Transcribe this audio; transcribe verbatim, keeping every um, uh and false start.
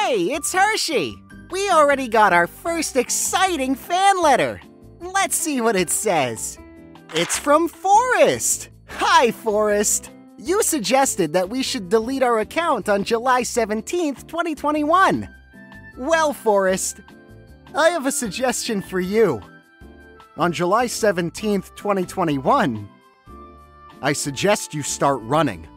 Hey, it's Hershey! We already got our first exciting fan letter! Let's see what it says. It's from Forrest! Hi, Forrest! You suggested that we should delete our account on July seventeenth, twenty twenty-one. Well, Forrest, I have a suggestion for you. On July seventeenth, twenty twenty-one, I suggest you start running.